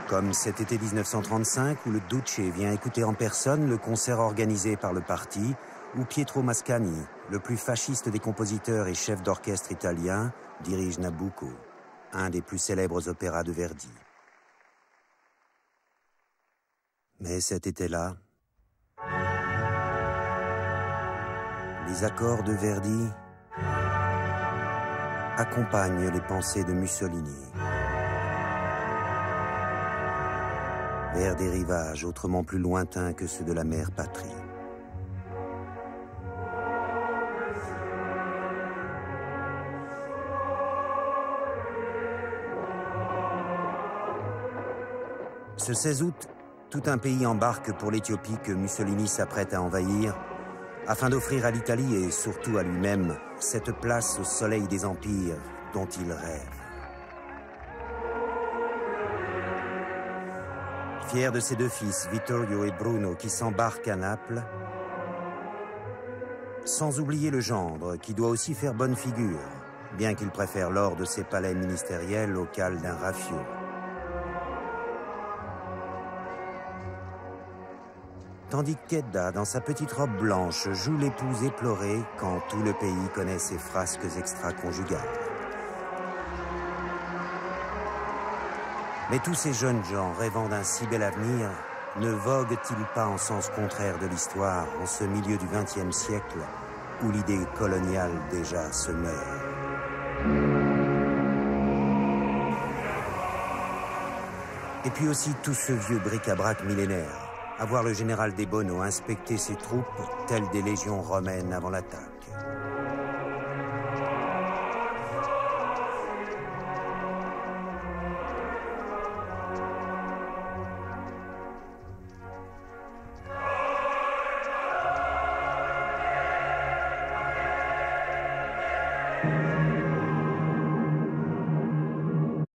Comme cet été 1935 où le Duce vient écouter en personne le concert organisé par le parti, où Pietro Mascagni, le plus fasciste des compositeurs et chef d'orchestre italien, dirige Nabucco, un des plus célèbres opéras de Verdi. Mais cet été-là, les accords de Verdi accompagnent les pensées de Mussolini vers des rivages autrement plus lointains que ceux de la mère patrie. Ce 16 août, tout un pays embarque pour l'Éthiopie que Mussolini s'apprête à envahir, afin d'offrir à l'Italie et surtout à lui-même cette place au soleil des empires dont il rêve. Fier de ses deux fils, Vittorio et Bruno, qui s'embarquent à Naples, sans oublier le gendre, qui doit aussi faire bonne figure, bien qu'il préfère l'or de ses palais ministériels au cal d'un rafio. Tandis qu'Edda, dans sa petite robe blanche, joue l'épouse éplorée quand tout le pays connaît ses frasques extra-conjugales. Mais tous ces jeunes gens rêvant d'un si bel avenir ne voguent-ils pas en sens contraire de l'histoire en ce milieu du XXe siècle où l'idée coloniale déjà se meurt? Et puis aussi tout ce vieux bric-à-brac millénaire. À voir le général Des Bono inspecter ses troupes telles des légions romaines avant l'attaque.